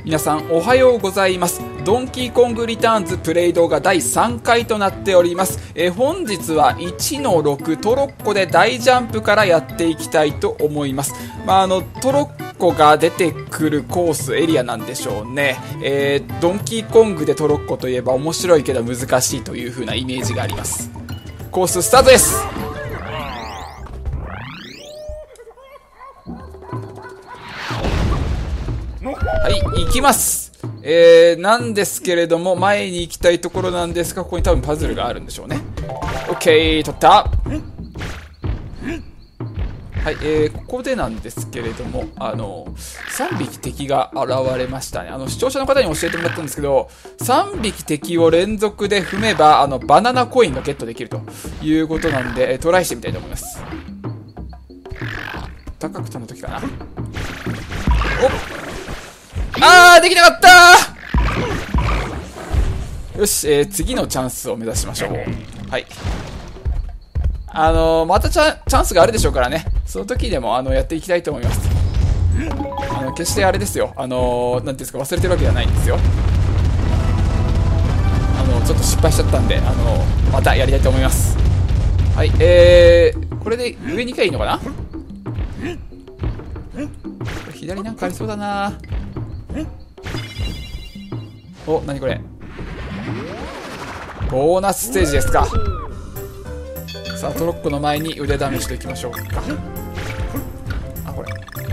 皆さんおはようございます。ドンキーコングリターンズプレイ動画第3回となっております。本日は1の6トロッコで大ジャンプからやっていきたいと思います。トロッコが出てくるコースエリアなんでしょうね。ドンキーコングでトロッコといえば面白いけど難しいという風なイメージがあります。コーススタートです。はい、行きます。なんですけれども、前に行きたいところなんですが、ここに多分パズルがあるんでしょうね。オッケー、取った。はい、ここでなんですけれども、3匹敵が現れましたね。視聴者の方に教えてもらったんですけど、3匹敵を連続で踏めば、バナナコインがゲットできるということなんで、トライしてみたいと思います。高く飛んだ時かな。できなかったー。よし、次のチャンスを目指しましょう。はい。またチャンスがあるでしょうからね。その時でも、やっていきたいと思います。決してあれですよ。なんていうんですか、忘れてるわけじゃないんですよ。ちょっと失敗しちゃったんで、またやりたいと思います。はい、これで上に行けばいいのかな。左なんかありそうだな。お、なにこれ。ボーナスステージですか。さあ、トロッコの前に腕試しといきましょうか。これ。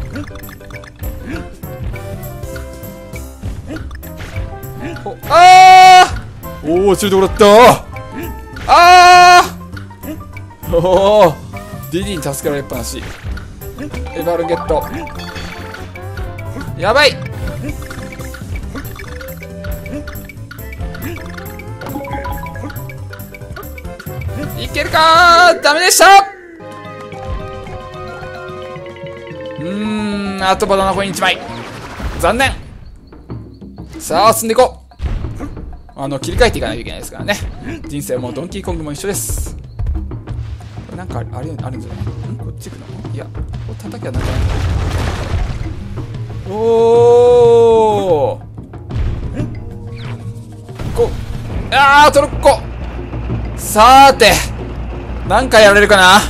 おー、ちょいとこだったおー、ディディに助けられっぱなし。エバルゲット。やばい。いけるかー。ダメでした。あとバナナコイン1枚。残念。さあ進んでいこう。切り替えていかないといけないですからね。人生もドンキーコングも一緒です。これなんかあるんじゃない？こっち行くの？いや、こう叩きはなんかない。おー、トロッコ。さーて、何回やられるかな。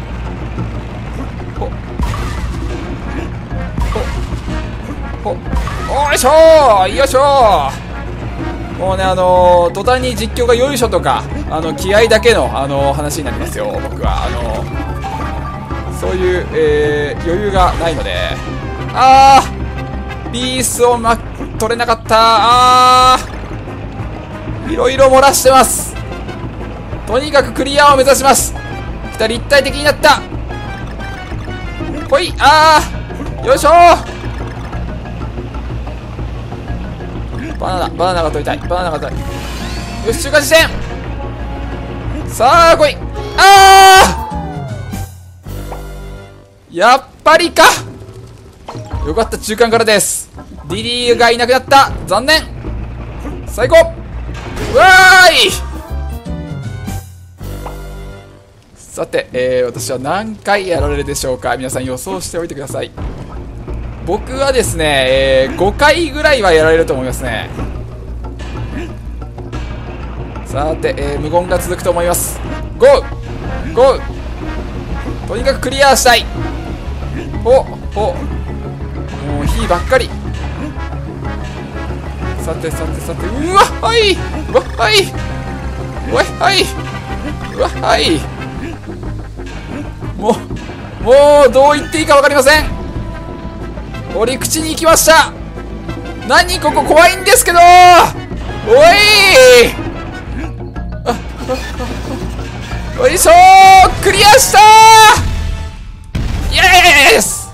おいしょー、よいしょー。もうね、途端に実況がよいしょとか、気合だけの、話になりますよ、僕は。そういう、余裕がないので。ピースを取れなかった。いろいろ漏らしてます。とにかくクリアを目指します。2人一体的になった。ほい。よいしょー。バナナが取りたい。バナナが取りたい。よし、中間地点。さあ来い。やっぱりか。よかった、中間からです。ディディがいなくなった。残念。最高。うわーい。さて、私は何回やられるでしょうか。皆さん予想しておいてください。僕はですね、5回ぐらいはやられると思いますね。さて、無言が続くと思います。ゴーゴー。とにかくクリアしたい。もう火ばっかり。さて、うわっはい、うわっはい、うわっはい、うわっはい。もうどう言っていいか分かりません。折り口に行きました。何ここ怖いんですけど。おいよいしょー、クリアしたー。イエース。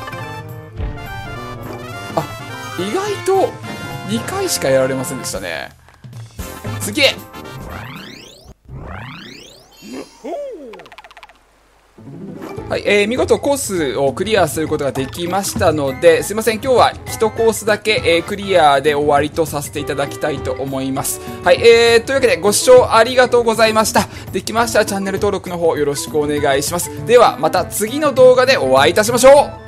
意外と2回しかやられませんでしたね。次へ。はい、見事コースをクリアすることができましたので、すいません、今日は1コースだけ、クリアで終わりとさせていただきたいと思います。はい、というわけでご視聴ありがとうございました。できましたらチャンネル登録の方よろしくお願いします。ではまた次の動画でお会いいたしましょう。